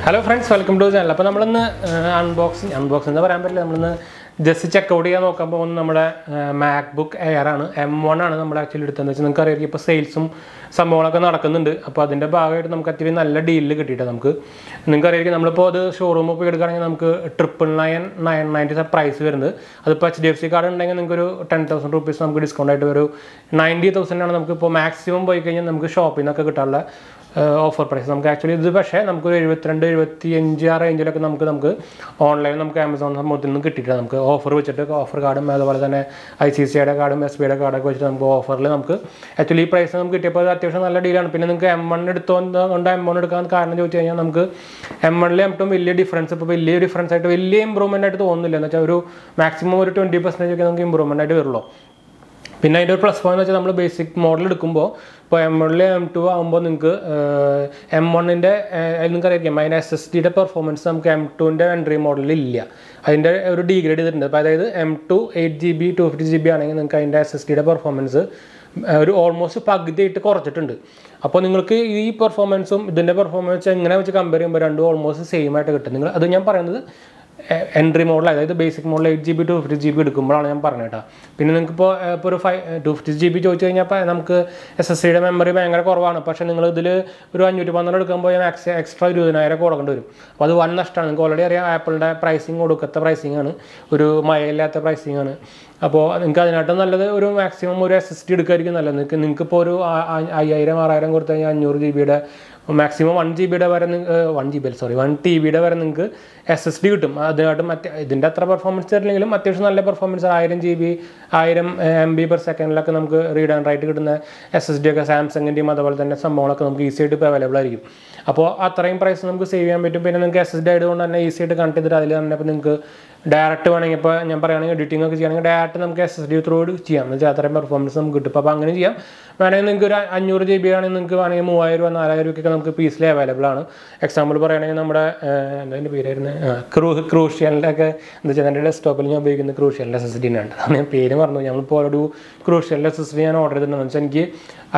Hello friends, welcome to the channel. Now we will unboxing. Just check out our MacBook Air M1 we actually done sales some deal showroom $9,990 price HDFC card 10,000 rupees discount 90,000 maximum shop offer price. Actually, this is online Amazon offer offer card ICC card SBI card offer actually price deal M1 difference improvement maximum 20% improvement. Plus point is basic model M1 M1 SSD performance M2 entry model degrade M2 8GB 250GB SSD performance almost performance almost same entry model like the basic model 8GB to 50GB എടുക്കുമ്പോഴാണ് പറഞ്ഞേട്ടാ പിന്നെ നിങ്ങൾക്ക് ഇപ്പോൾ ഒരു 250GB ചോദിച്ചു കഴിഞ്ഞാൽ നമുക്ക് SSD memory ഭയങ്കര കുറവാണ് പക്ഷേ നിങ്ങൾ ഇതിൽ ഒരു 512 എടുക്കുമ്പോൾ എക്സ്ട്രാ 20000 കൊടുക്കേണ്ടി വരും അപ്പോൾ അത് വൻ നഷ്ടമാണ് നിങ്ങൾക്ക് ഓൾറെഡി അറിയാം ആപ്പിളിന്റെ പ്രൈസിംഗ് കൊടുക്കത്ത പ്രൈസിംഗ് ആണ് ഒരു മയയില്ലാത്ത പ്രൈസിംഗ് ആണ് അപ്പോൾ നിങ്ങൾക്ക് അതിനായിട്ട് നല്ലത് ഒരു മാക്സിമം ഒരു SSD എടുക്കായിരിക്കും നല്ലത് നിങ്ങൾക്ക് ഇപ്പോൾ ഒരു 5000 6000 കൊടുത്തു കഴിഞ്ഞാൽ 500GB യുടെ maximum 1GB വരെ 1TB വരെ നിങ്ങൾക്ക് SSD കിട്ടും അതിനായിട്ട് മറ്റേ ഇതിന്റെ അത്ര പെർഫോമൻസ് തരില്ലെങ്കിലും അത്യാവശ്യം നല്ല പെർഫോമൻസ് 1000GB 1000MB/s ലൊക്കെ നമുക്ക് റീഡ് ആൻഡ് റൈറ്റ് കിട്ടുന്ന SSD ഒക്കെ സാംസങ്ങിന്റെയും അതുപോലെ തന്നെ സംഭവങ്ങളൊക്കെ നമുക്ക് ഈസി ആയിട്ട് അവൈലബിൾ ആയിരിക്കും അപ്പോൾ അത്രയും പ്രൈസ് നമുക്ക് സേവ് ചെയ്യാൻ പറ്റും പിന്നെ നിങ്ങൾക്ക് SSD ആയതുകൊണ്ട് തന്നെ ഈസി ആയിട്ട് കണക്ട് ചെയ്തിട്ട് അതിൽ തന്നെ അപ്പോൾ നിങ്ങൾക്ക് ഡയറക്റ്റ് വേണമെങ്കിൽ ഇപ്പോൾ ഞാൻ പറയുകയാണെങ്കിൽ എഡിറ്റിംഗ് ഒക്കെ ചെയ്യണമെങ്കിൽ ഡയറക്റ്റ് നമുക്ക് SSD ത്രൂ ചെയ്യാം എന്ന് വെച്ചാൽ അത്രയും പെർഫോമൻസ് നമുക്ക് കിട്ടും അപ്പോൾ അങ്ങനെ ചെയ്യാം വേണമെങ്കിൽ നിങ്ങൾക്ക് ഒരു 500GB ആണെങ്കിൽ നിങ്ങൾക്ക് വേണമെങ്കിൽ 3000 4000 രൂപയ്ക്ക് നമുക്ക് പീസിൽ അവൈലബിൾ ആണ് എക്സാമ്പിൾ പറയുകയാണെങ്കിൽ നമ്മുടെ എന്താ പേരായിരുന്നു ക്രൂഷ്യലിൻ്റെ ഒക്കെ എന്താ വെച്ചാൽ എൻ്റെ ഡെസ്ക്ടോപ്പിൽ ഞാൻ ഉപയോഗിക്കുന്ന ക്രൂഷ്യലിൻ്റെ SSD ആണ് ഞാൻ പേര് പറഞ്ഞു ഞങ്ങളിപ്പോൾ ഒരു ക്രൂഷ്യലിൻ്റെ SSD ഞാൻ ഓർഡർ ചെയ്തിട്ടുണ്ടെന്ന് വെച്ചാൽ എനിക്ക്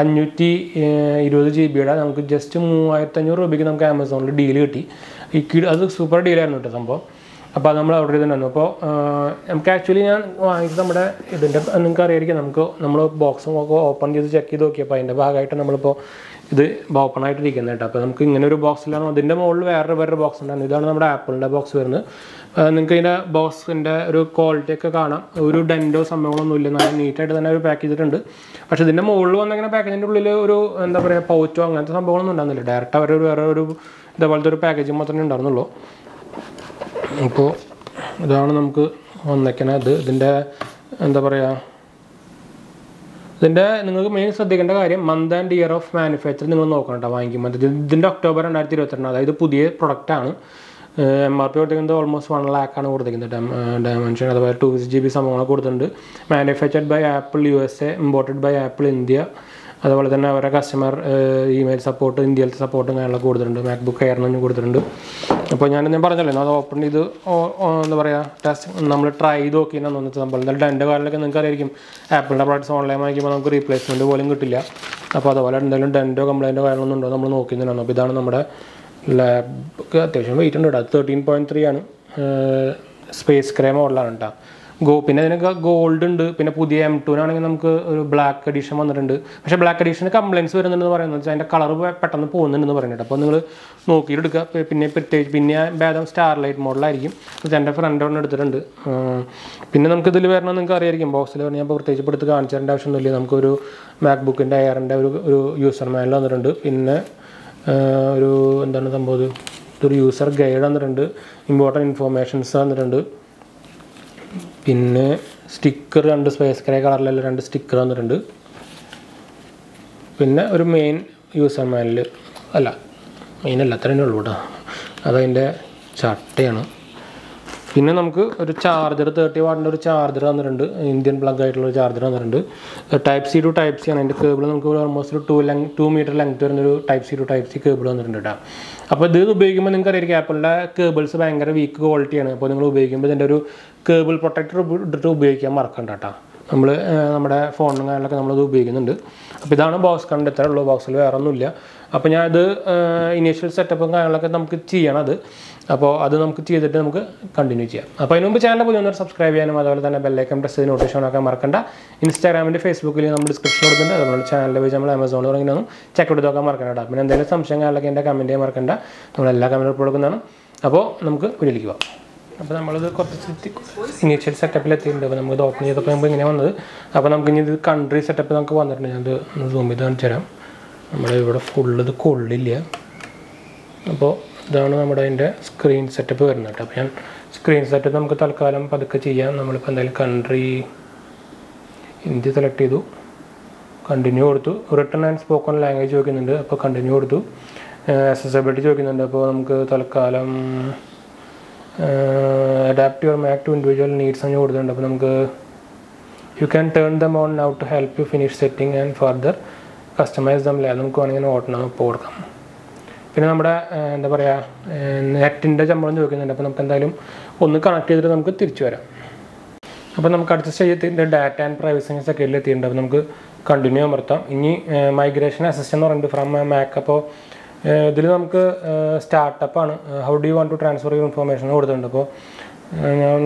520GB നമുക്ക് ജസ്റ്റ് 3500 രൂപയ്ക്ക് നമുക്ക് ആമസോണിൽ ഡീൽ കിട്ടി അത് സൂപ്പർ ഡീലായിരുന്നു കേട്ടോ സംഭവം അപ്പോൾ അത് നമ്മൾ ഓർഡർ ചെയ്തിട്ടുണ്ടായിരുന്നു അപ്പോൾ നമുക്ക് ആക്ച്വലി ഞാൻ വാങ്ങിച്ചത് നമ്മുടെ ഇതിൻ്റെ നിങ്ങൾക്ക് അറിയായിരിക്കും നമ്മൾ ബോക്സും ഒക്കെ ഓപ്പൺ ചെയ്ത് ചെക്ക് ചെയ്ത് നോക്കിയപ്പോൾ അതിൻ്റെ ഭാഗമായിട്ട് നമ്മളിപ്പോൾ ഇത് ഓപ്പൺ ആയിട്ടിരിക്കുന്നത് കേട്ടോ അപ്പോൾ നമുക്ക് ഇങ്ങനെ ഒരു ബോക്സിലാണ് അതിൻ്റെ മുകളിൽ വേറൊരു ബോക്സ് ഉണ്ടായിരുന്നു ഇതാണ് നമ്മുടെ ആപ്പിളിൻ്റെ ബോക്സ് വരുന്നത് നിങ്ങൾക്ക് ഇതിൻ്റെ ബോക്സിൻ്റെ ഒരു ക്വാളിറ്റി ഒക്കെ കാണാം ഒരു ഡെൻറ്റോ സംഭവങ്ങളൊന്നുമില്ല നല്ല നീറ്റായിട്ട് തന്നെ ഒരു പാക്ക് ചെയ്തിട്ടുണ്ട് പക്ഷേ ഇതിൻ്റെ മുകളിൽ വന്നിങ്ങനെ പാക്കേജിൻ്റെ ഉള്ളിൽ ഒരു എന്താ പറയുക പൗച്ചോ അങ്ങനത്തെ സംഭവങ്ങളൊന്നും ഉണ്ടാകുന്നില്ല ഡയറക്റ്റ് അവർ വേറെ ഒരു ഇതേപോലത്തെ ഒരു പാക്കേജിങ് മാത്രമേ ഉണ്ടായിരുന്നുള്ളൂ അപ്പോൾ ഇതാണ് നമുക്ക് വന്നേക്കുന്നത് ഇതിൻ്റെ എന്താ പറയുക ഇതിൻ്റെ നിങ്ങൾക്ക് മെയിൻ ശ്രദ്ധിക്കേണ്ട കാര്യം month and year of manufacture നിങ്ങൾ നോക്കണം കേട്ടോ വാങ്ങിക്കുമ്പോൾ ഇതിൻ്റെ ഒക്ടോബർ 2022 അതായത് പുതിയ പ്രൊഡക്റ്റാണ് MRP കൊടുത്തിരിക്കുന്നത് ഓൾമോസ്റ്റ് 1 lakh കൊടുത്തിരിക്കുന്നത് ഡയമെൻഷൻ അതുപോലെ 2GB സംഭവങ്ങളൊക്കെ കൊടുത്തിട്ടുണ്ട് manufactured by Apple USA imported by Apple India അതുപോലെ തന്നെ അവരുടെ കസ്റ്റമർ ഇമെയിൽ സപ്പോർട്ട് ഇന്ത്യയിലത്തെ സപ്പോർട്ടും കാര്യങ്ങളൊക്കെ കൊടുത്തിട്ടുണ്ട് MacBook Air കൊടുത്തിട്ടുണ്ട് അപ്പോൾ ഞാൻ പറഞ്ഞല്ലോ അത് ഓപ്പൺ ചെയ്ത് എന്താ പറയുക ടെസ്റ്റ് നമ്മൾ ട്രൈ ചെയ്ത് നോക്കിയെന്നു തോന്നുന്നത് സംഭവം എന്തായാലും എൻ്റെ കാലിലൊക്കെ നിങ്ങൾക്ക് അറിയായിരിക്കും ആപ്പിളിൻ്റെ പ്രോഡക്റ്റ്സ് ഓൺലൈൻ വാങ്ങിക്കുമ്പോൾ നമുക്ക് റീപ്ലേസ്മെൻറ്റ് പോലും കിട്ടില്ല അപ്പോൾ അതുപോലെ എന്തെങ്കിലും ഡെൻറ്റോ കംപ്ലൈൻറ്റോ കാര്യങ്ങളൊന്നും ഉണ്ടോ നമ്മൾ നോക്കിയിട്ടുണ്ടായിരുന്നു അപ്പോൾ ഇതാണ് നമ്മുടെ ലാബ് അത്യാവശ്യം വെയിറ്റ് ഉണ്ട് കേട്ടോ 13.3 ആണ് സ്പേസ് ഗ്രേ മോഡലാണ് കേട്ടോ പിന്നെ ഇതിനൊക്കെ ഗോൾഡ് ഉണ്ട് പിന്നെ പുതിയ M2 നമുക്ക് ഒരു ബ്ലാക്ക് എഡിഷൻ വന്നിട്ടുണ്ട് പക്ഷേ ബ്ലാക്ക് എഡിഷന് കംപ്ലൈൻറ്റ്സ് വരുന്നുണ്ടെന്ന് പറയുന്നത് വെച്ചാൽ അതിൻ്റെ കളർ പെട്ടെന്ന് പോകുന്നുണ്ടെന്ന് പറയുന്നുണ്ട് അപ്പോൾ നിങ്ങൾ നോക്കിയെടുക്കുക പിന്നെ പ്രത്യേകിച്ച് പിന്നെ ഭേദം സ്റ്റാർലൈറ്റ് മോഡലായിരിക്കും എൻ്റെ ഫ്രണ്ട് ഒന്ന് എടുത്തിട്ടുണ്ട് പിന്നെ നമുക്കിതിൽ വരണം നിങ്ങൾക്ക് അറിയായിരിക്കും ബോക്സിൽ പറഞ്ഞാൽ ഇപ്പോൾ പ്രത്യേകിച്ച് എടുത്ത് കാണിച്ചു തരേണ്ട ആവശ്യമൊന്നുമില്ല നമുക്കൊരു മാക്ബുക്കിൻ്റെ എയറിൻ്റെ ഒരു യൂസർ മാനുവൽ വന്നിട്ടുണ്ട് പിന്നെ ഒരു എന്താണ് സംഭവം ഇതൊരു യൂസർ ഗൈഡ് വന്നിട്ടുണ്ട് ഇമ്പോർട്ടൻറ്റ് ഇൻഫോർമേഷൻസ് വന്നിട്ടുണ്ട് പിന്നെ സ്റ്റിക്കർ 2 സ്പേസ് ഗ്രേ കളറിലുള്ള 2 സ്റ്റിക്കർ വന്നിട്ടുണ്ട് പിന്നെ ഒരു മെയിൻ യൂസർ മാനുവൽ മെയിനല്ല അത്രയേ ഉള്ളൂ കേട്ടോ അതതിൻ്റെ ചട്ടയാണ് പിന്നെ നമുക്ക് ഒരു ചാർജർ 30 വാട്ടിൻ്റെ ഒരു ചാർജർ വന്നിട്ടുണ്ട് ഇന്ത്യൻ പ്ലഗ് ആയിട്ടുള്ള ചാർജർ വന്നിട്ടുണ്ട് Type C to Type C ആണ് അതിൻ്റെ കേബിൾ നമുക്ക് ഓൾമോസ്റ്റ് ഒരു 2 മീറ്റർ ലെങ്ത് വരുന്നൊരു Type C to Type C cable വന്നിട്ടുണ്ട് കേട്ടോ അപ്പോൾ ഇത് ഉപയോഗിക്കുമ്പോൾ നിങ്ങൾക്ക് അറിയാം ആപ്പിളിൻ്റെ കേബിൾസ് ഭയങ്കര വീക്ക് ക്വാളിറ്റിയാണ് അപ്പോൾ നിങ്ങൾ ഉപയോഗിക്കുമ്പോൾ ഇതിൻ്റെ ഒരു കേബിൾ പ്രൊട്ടക്ടർ ഇട്ടിട്ട് ഉപയോഗിക്കാൻ മറക്കണ്ട കേട്ടോ നമ്മുടെ ഫോണിനും കാര്യങ്ങളൊക്കെ നമ്മളത് ഉപയോഗിക്കുന്നുണ്ട് അപ്പോൾ ഇതാണ് ബോക്സ് കണ്ട് ഇത്രേ ഉള്ളൂ ബോക്സിൽ വേറെ ഒന്നുമില്ല അപ്പോൾ ഞാനത് ഇനീഷ്യൽ സെറ്റപ്പും കാര്യങ്ങളൊക്കെ നമുക്ക് ചെയ്യണം അത്. അപ്പോൾ അത് നമുക്ക് ചെയ്തിട്ട് നമുക്ക് കണ്ടിന്യൂ ചെയ്യാം. അപ്പോൾ അതിന് മുമ്പ് ചാനൽ പുതിയ സബ്സ്ക്രൈബ് ചെയ്യാനും അതുപോലെ തന്നെ ബെല്ലൈക്കൺ പ്രസ് ചെയ്ത് നോട്ടിഫിക്കേഷൻ ആക്കാൻ മറക്കണ്ട. ഇൻസ്റ്റാഗ്രാമിൻ്റെ ഫേസ്ബുക്കിൽ നമ്മൾ ഡിസ്ക്രിപ്ഷൻ കൊടുക്കുന്നുണ്ട്. അതുപോലെ ചാനലിൽ വെച്ച് നമ്മൾ ആമസോണിൽ തുടങ്ങിയൊന്നും ചെക്ക് ഔട്ട് നോക്കാൻ മറക്കണ്ട. പിന്നെ എന്തെങ്കിലും സംശയം കാര്യങ്ങളൊക്കെ എൻ്റെ കമൻറ്റ് ചെയ്യാൻ മറക്കണ്ട. നമ്മളെല്ലാ കമൻറ്റും കൊടുക്കുന്നതാണ്. അപ്പോൾ നമുക്ക് വീഡിയോയിലേക്ക് പോകാം. അപ്പോൾ നമ്മളിത് കുറച്ച് ഇനീഷ്യൽ സെറ്റപ്പിലെത്തിയിട്ടുണ്ട്. അപ്പോൾ നമുക്കിത് ഓപ്പൺ ചെയ്തപ്പോൾ നമുക്ക് ഇങ്ങനെ വന്നത്. അപ്പോൾ നമുക്ക് ഇനി ഇത് കൺട്രി സെറ്റപ്പ് നമുക്ക് വന്നിട്ടുണ്ട്. ഞാനത് സൂം ചെയ്ത് കാണിച്ചു തരാം. നമ്മുടെ ഇവിടെ ഫുള്ള് ഇത് കൊള്ളില്ല. അപ്പോൾ ഇതാണ് നമ്മുടെ അതിൻ്റെ സ്ക്രീൻ സെറ്റപ്പ് വരുന്നത് കേട്ടോ. അപ്പോൾ ഞാൻ സ്ക്രീൻ സെറ്റപ്പ് നമുക്ക് തൽക്കാലം പതുക്കെ ചെയ്യാം. നമ്മളിപ്പോൾ എന്തായാലും കൺട്രി ഹിന്ദി സെലക്ട് ചെയ്തു, കണ്ടിന്യൂ കൊടുത്തു. റിട്ടൺ ആൻഡ് സ്പോക്കൺ ലാംഗ്വേജ് ചോദിക്കുന്നുണ്ട്. അപ്പോൾ കണ്ടിന്യൂ കൊടുത്തു. അക്സസിബിലിറ്റി ചോദിക്കുന്നുണ്ട്. അപ്പോൾ നമുക്ക് തൽക്കാലം adapt your Mac to individual needs എന്ന് കൊടുത്തിട്ടുണ്ട്. അപ്പോൾ നമുക്ക് you can turn them on now to help you finish setting and further customise them ലെ നമുക്ക് വേണമെങ്കിൽ ഓട്ടണം ഇപ്പോൾ കൊടുക്കാം. പിന്നെ നമ്മുടെ എന്താ പറയുക നെറ്റിൻ്റെ ശമ്പളം ചോദിക്കുന്നുണ്ട്. അപ്പോൾ നമുക്ക് എന്തായാലും ഒന്ന് കണക്ട് ചെയ്തിട്ട് നമുക്ക് തിരിച്ചു വരാം. അപ്പോൾ നമുക്ക് അടുത്ത സ്റ്റേജ് എത്തിയിട്ടുണ്ട്. ഡാറ്റ ആൻഡ് പ്രൈവസി സെക്കൻഡിൽ എത്തിയിട്ടുണ്ട്. അപ്പോൾ നമുക്ക് കണ്ടിന്യൂ അമർത്താം. ഇനി മൈഗ്രേഷൻ അസിസ്റ്റൻ്റ് എന്ന് പറഞ്ഞിട്ട് ഫ്രം മാക്. അപ്പോൾ ഇതിൽ നമുക്ക് സ്റ്റാർട്ടപ്പാണ്. How do you want to transfer your information കൊടുത്തിട്ടുണ്ട്. അപ്പോൾ ഞാൻ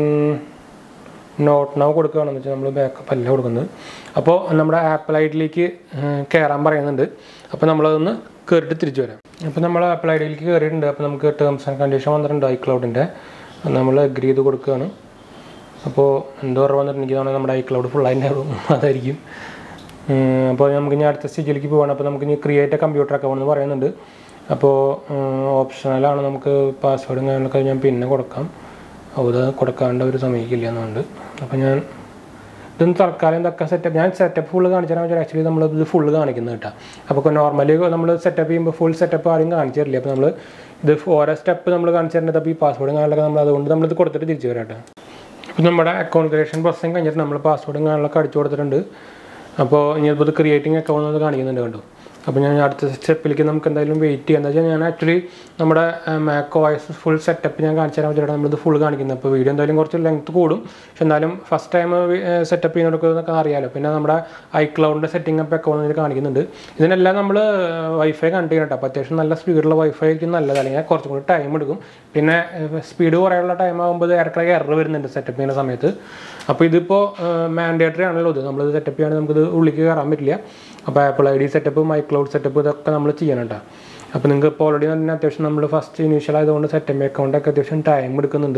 നോട്ട് നൗ കൊടുക്കുകയാണെന്ന് വെച്ചാൽ നമ്മൾ ബാക്കപ്പ് അല്ല കൊടുക്കുന്നത്. അപ്പോൾ നമ്മുടെ ആപ്പിൾ ഐഡിയിലേക്ക് കയറാൻ പറയുന്നുണ്ട്. അപ്പോൾ നമ്മളതൊന്ന് കയറിയിട്ട് തിരിച്ചു വരാം. അപ്പോൾ നമ്മൾ ആപ്പിൾ ഐഡിയിലേക്ക് കയറിയിട്ടുണ്ട്. അപ്പോൾ നമുക്ക് ടേംസ് ആൻഡ് കണ്ടീഷൻ വന്നിട്ടുണ്ട് ഐക്ലൗഡിൻ്റെ. നമ്മൾ അഗ്രി ചെയ്ത് കൊടുക്കുകയാണ്. അപ്പോൾ എന്തോ വന്നിട്ടുണ്ട് എനിക്ക് തോന്നുന്നത് നമ്മുടെ ഐക്ലൗഡ് ഫുള്ളായിട്ട് അതായിരിക്കും. അപ്പോൾ നമുക്ക് ഇനി അടുത്ത സ്റ്റേജിലേക്ക് പോകണം. അപ്പോൾ നമുക്ക് ഇനി ക്രിയേറ്റ് എ കമ്പ്യൂട്ടർ അക്കൗണ്ട് എന്ന് പറയുന്നുണ്ട്. അപ്പോൾ ഓപ്ഷണലാണ്. നമുക്ക് പാസ്വേഡും കാര്യങ്ങളൊക്കെ ഞാൻ പിന്നെ കൊടുക്കാം. അത് കൊടുക്കാണ്ട് ഒരു സമ്മതിക്കില്ല എന്നുണ്ട്. അപ്പോൾ ഞാൻ ഇതൊന്ന് തൽക്കാലം ഇതൊക്കെ സെറ്റപ്പ് ഞാൻ സെറ്റപ്പ് ഫുള്ള് കാണിച്ചു തരാൻ വെച്ചാൽ ആക്ച്വലി നമ്മൾ ഇത് ഫുള്ള് കാണിക്കുന്നത് കേട്ടോ. അപ്പോൾ നോർമലി നമ്മൾ സെറ്റപ്പ് ചെയ്യുമ്പോൾ ഫുൾ സെറ്റപ്പ് ആരും കാണിച്ചു തരില്ല. അപ്പോൾ നമ്മൾ ഇത് ഓരോ സ്റ്റെപ്പ് നമ്മൾ കാണിച്ചു തരേണ്ടത്. അപ്പോൾ ഈ പാസ്വേഡും കാര്യങ്ങളൊക്കെ നമ്മൾ അതുകൊണ്ട് നമ്മളിത് കൊടുത്തിട്ട് തിരിച്ചു വരാം കേട്ടോ. അപ്പോൾ നമ്മുടെ അക്കൗണ്ട് ക്രിയേഷൻ പ്രോസസ്സിങ് കഴിഞ്ഞിട്ട് നമ്മൾ പാസ്വേഡും കാര്യങ്ങളൊക്കെ അടിച്ചു കൊടുത്തിട്ടുണ്ട്. അപ്പോൾ ഇനിയിപ്പോൾ ഇത് ക്രിയേറ്റിംഗ് അക്കൗണ്ട് എന്ന് കാണിക്കുന്നുണ്ട് കണ്ടു. അപ്പോൾ ഞാൻ അടുത്ത സ്റ്റെപ്പിലേക്ക് നമുക്ക് എന്തായാലും വെയിറ്റ് ചെയ്യാം. എന്താ വെച്ചാൽ ഞാൻ ആക്ച്വലി നമ്മുടെ MacOS ഫുൾ സെറ്റപ്പ് ഞാൻ കാണിച്ചു തരാൻ വെച്ചിട്ടാണ് നമ്മളിത് ഫുൾ കാണിക്കുന്നത്. അപ്പോൾ വീഡിയോ എന്തായാലും കുറച്ച് ലെങ്ത് കൂടും. പക്ഷെ എന്നാലും ഫസ്റ്റ് ടൈം സെറ്റപ്പ് ചെയ്യുന്നവർക്കൊക്കെ അറിയാമല്ലോ. പിന്നെ നമ്മുടെ ഐക്ലൗഡിൻ്റെ സെറ്റിംഗ് അപ്പ് അക്കൗണ്ട് കാണിക്കുന്നുണ്ട്. ഇതിനെല്ലാം നമ്മൾ വൈഫൈ കണക്ട് ചെയ്യണം കേട്ടോ. അപ്പോൾ അത്യാവശ്യം നല്ല സ്പീഡുള്ള വൈഫൈ ആയിരിക്കും നല്ലത്. അല്ലെങ്കിൽ കുറച്ചും കൂടി ടൈം എടുക്കും. പിന്നെ സ്പീഡ് കുറയുള്ള ടൈം ആകുമ്പോൾ ഇടയ്ക്കിടയ്ക്ക് എറർ വരുന്നുണ്ട് സെറ്റപ്പ് ചെയ്യുന്ന സമയത്ത്. അപ്പോൾ ഇതിപ്പോൾ മാൻഡേറ്ററി ആണല്ലോ ഇത്. നമ്മളിത് സെറ്റപ്പ് ചെയ്യുകയാണെങ്കിൽ നമുക്കിത് ഉള്ളിലേക്ക് കയറാൻ പറ്റില്ല. അപ്പോൾ Apple I D setup my cloud setup ഇതൊക്കെ നമ്മൾ ചെയ്യണം കേട്ടോ. അപ്പോൾ നിങ്ങൾക്ക് ഇപ്പോൾ ഓൾറെഡി തന്നെ അത്യാവശ്യം നമ്മൾ ഫസ്റ്റ് ഇനീഷ്യൽ ആയതുകൊണ്ട് സെറ്റപ്പ് അക്കൗണ്ടൊക്കെ അത്യാവശ്യം ടൈം എടുക്കുന്നുണ്ട്.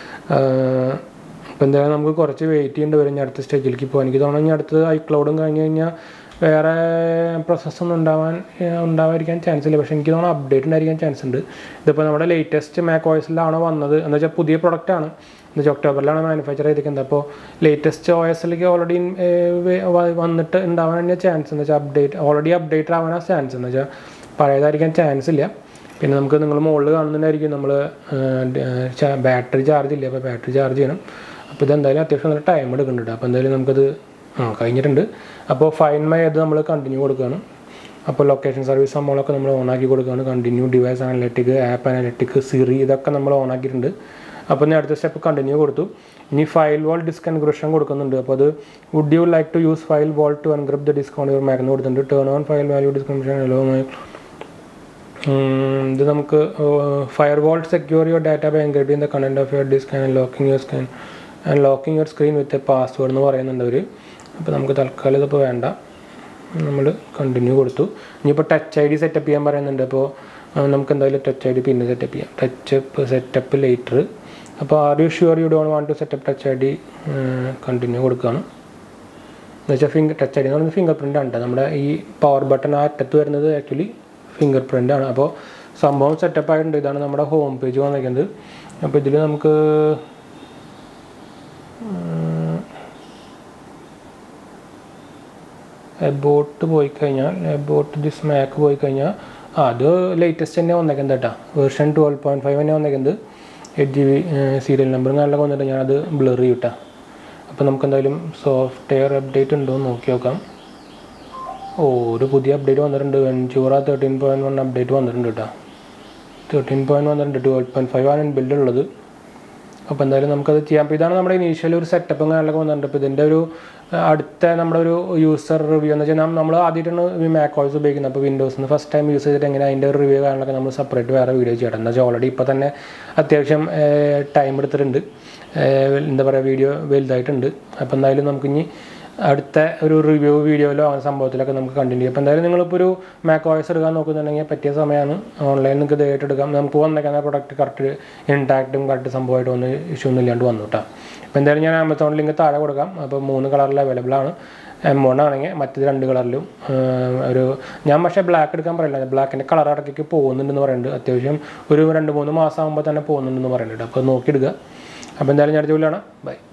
അപ്പോൾ എന്തായാലും നമുക്ക് കുറച്ച് വെയിറ്റ് ചെയ്യേണ്ടി വരും ഇനി അടുത്ത സ്റ്റേജിലേക്ക് പോകാൻ. എനിക്ക് തോന്നുന്നു ഇനി അടുത്തത് ഐക്ലൗഡും കഴിഞ്ഞ് കഴിഞ്ഞാൽ വേറെ പ്രോസസ്സൊന്നും ഉണ്ടാവാതിരിക്കാൻ ചാൻസ് ഇല്ല. പക്ഷേ എനിക്ക് തോന്നുന്നു അപ്ഡേറ്റ് ഉണ്ടായിരിക്കാൻ ചാൻസ് ഉണ്ട്. ഇതിപ്പോൾ നമ്മുടെ ലേറ്റസ്റ്റ് MacOSലാണോ വന്നത് എന്ന് വെച്ചാൽ പുതിയ പ്രൊഡക്റ്റാണ്. എന്ന് വെച്ചാൽ ഒക്ടോബറിലാണ് മാനുഫാക്ചർ ചെയ്തിരിക്കുന്നത്. അപ്പോൾ ലേറ്റസ്റ്റ് OSലേക്ക് ഓൾറെഡി വന്നിട്ട് ഉണ്ടാവാൻ തന്നെ ചാൻസ് എന്ന് വെച്ചാൽ ഓൾറെഡി അപ്ഡേറ്റ് ആവാനാണ് ചാൻസ്. എന്ന് വെച്ചാൽ പഴയതായിരിക്കാൻ ചാൻസ് ഇല്ല. പിന്നെ നമുക്ക് നിങ്ങൾ മുകളിൽ കാണുന്നുണ്ടായിരിക്കും നമ്മൾ ബാറ്ററി ചാർജ് ഇല്ല. അപ്പോൾ ബാറ്ററി ചാർജ് ചെയ്യണം. അപ്പോൾ ഇതെന്തായാലും അത്യാവശ്യം നല്ല ടൈം എടുക്കുന്നുണ്ട്. അപ്പോൾ എന്തായാലും നമുക്കത് കഴിഞ്ഞിട്ടുണ്ട്. അപ്പോൾ ഫൈൻഡ് മൈ അത് നമ്മൾ കണ്ടിന്യൂ കൊടുക്കുകയാണ്. അപ്പോൾ ലൊക്കേഷൻ സർവീസ് സംഭവങ്ങളൊക്കെ നമ്മൾ ഓണാക്കി കൊടുക്കുകയാണ്. Continue device analytic, app analytic, Siri ഇതൊക്കെ നമ്മൾ ഓണാക്കിയിട്ടുണ്ട്. അപ്പോൾ ഞാൻ അടുത്ത സ്റ്റെപ്പ് കണ്ടിന്യൂ കൊടുത്തു. ഇനി ഫയൽ വാൾ ഡിസ്ക് എൻക്രിപ്ഷൻ കൊടുക്കുന്നുണ്ട്. അപ്പോൾ അത് would you like to use file vault to encrypt the disk on your Mac എന്ന് കൊടുത്തിട്ടുണ്ട്. Turn on file value description ഇത് നമുക്ക് fire wall secure your data by encrypting the content of your disk and locking your screen with a password എന്ന് പറയുന്നുണ്ട് അവർ. അപ്പോൾ നമുക്ക് തൽക്കാലം ഇതിപ്പോൾ വേണ്ട. നമ്മൾ കണ്ടിന്യൂ കൊടുത്തു. ഇനിയിപ്പോൾ ടച്ച് ID സെറ്റപ്പ് ചെയ്യാൻ പറയുന്നുണ്ട്. അപ്പോൾ നമുക്ക് എന്തായാലും ടച്ച് ID പിന്നെ സെറ്റപ്പ് ചെയ്യാം. Touch up setup later. അപ്പോൾ are you sure you don't want to setup touch ID continue കൊടുക്കുകയാണ്. എന്ന് വെച്ചാൽ ടച്ച് ID എന്ന് പറയുന്നത് ഫിംഗർ പ്രിൻ്റ് ആണ്. നമ്മുടെ ഈ പവർ ബട്ടൺ ആ അറ്റത്ത് വരുന്നത് ആക്ച്വലി ഫിംഗർ പ്രിൻ്റ് ആണ്. അപ്പോൾ സംഭവം സെറ്റപ്പ് ആയിട്ടുണ്ട്. ഇതാണ് നമ്മുടെ ഹോം പേജ് വന്നിരിക്കുന്നത്. അപ്പോൾ ഇതിൽ നമുക്ക് എബോട്ട് പോയി കഴിഞ്ഞാൽ എബോട്ട് ദിസ് മാക് പോയി കഴിഞ്ഞാൽ അത് ലേറ്റസ്റ്റ് തന്നെ വന്നേക്കുന്നത് കേട്ടോ. വേർഷൻ 12.5 തന്നെ വന്നേക്കുന്നത്. 8GB സീരിയൽ നമ്പറും കാര്യങ്ങളൊക്കെ വന്നിട്ട് ഞാനത് ബ്ലർ ചെയ്യട്ടാ. അപ്പോൾ നമുക്ക് എന്തായാലും സോഫ്റ്റ്വെയർ അപ്ഡേറ്റ് ഉണ്ടോ എന്ന് നോക്കി നോക്കാം. ഒരു പുതിയ അപ്ഡേറ്റ് വന്നിട്ടുണ്ട്. വെഞ്ചൂറ 13.1 അപ്ഡേറ്റ് വന്നിട്ടുണ്ട് കേട്ടോ. 13.1 വന്നിട്ടുണ്ട്. 12.5 ആണ് ബിൽഡ് ഉള്ളത്. അപ്പോൾ എന്തായാലും നമുക്കത് ചെയ്യാം. അപ്പോൾ ഇതാണ് നമ്മുടെ ഇനീഷ്യൽ ഒരു സെറ്റപ്പും കാര്യങ്ങളൊക്കെ വന്നിട്ടുണ്ട്. അപ്പോൾ ഇതിൻ്റെ ഒരു അടുത്ത നമ്മുടെ ഒരു യൂസർ റിവ്യൂ എന്ന് വെച്ചാൽ നമ്മൾ ആദ്യമായിട്ടാണ് MacOS ഉപയോഗിക്കുന്നത്. അപ്പോൾ വിൻഡോസിന് ഫസ്റ്റ് ടൈം യൂസ് ചെയ്തിട്ട് എങ്ങനെ അതിൻ്റെ ഒരു റിവ്യൂ കാര്യങ്ങളൊക്കെ നമ്മൾ സെപ്പറേറ്റ് വേറെ വീഡിയോ ചെയ്യണം. എന്താ വെച്ചാൽ ഓൾറെഡി ഇപ്പോൾ തന്നെ അത്യാവശ്യം ടൈം എടുത്തിട്ടുണ്ട്, എന്താ പറയുക, വീഡിയോ വലുതായിട്ടുണ്ട്. അപ്പോൾ എന്തായാലും നമുക്കിനി അടുത്ത ഒരു റിവ്യൂ വീഡിയോയിലോ അങ്ങനെ സംഭവത്തിലൊക്കെ നമുക്ക് കണ്ടിന്യൂ ചെയ്യാം. അപ്പോൾ എന്തായാലും നിങ്ങളിപ്പോൾ ഒരു MacOS എടുക്കാൻ നോക്കുന്നുണ്ടെങ്കിൽ പറ്റിയ സമയമാണ്. ഓൺലൈനിൽ നിങ്ങൾക്ക് ധൈര്യമായിട്ട് എടുക്കാം. നമുക്ക് വന്നേക്കുന്ന പ്രൊഡക്റ്റ് കറക്റ്റ് ഇൻടാക്റ്റും കറക്റ്റ് സംഭവമായിട്ട് ഒന്ന് ഇഷ്യൂ ഒന്നും ഇല്ലാണ്ട് വന്നു കേട്ടോ. അപ്പോൾ എന്തായാലും ഞാൻ ആമസോണിൽ ലിങ്ക് താഴെ കൊടുക്കാം. അപ്പോൾ 3 കളറിൽ അവൈലബിൾ ആണ്. M1 ആണെങ്കിൽ മറ്റേത് 2 കളറിലും ഒരു ഞാൻ പക്ഷേ ബ്ലാക്ക് എടുക്കാൻ പറയില്ല. ബ്ലാക്കിൻ്റെ കളർ ഇടയ്ക്ക് പോകുന്നുണ്ടെന്ന് പറയുന്നുണ്ട്. അത്യാവശ്യം ഒരു 2-3 മാസം ആകുമ്പോൾ തന്നെ പോകുന്നുണ്ടെന്ന് പറയുന്നുണ്ട്. അപ്പോൾ നോക്കിയെടുക്കുക. അപ്പോൾ എന്തായാലും ഞാൻ അടുത്ത വീഡിയോയിലാണ്. ബൈ.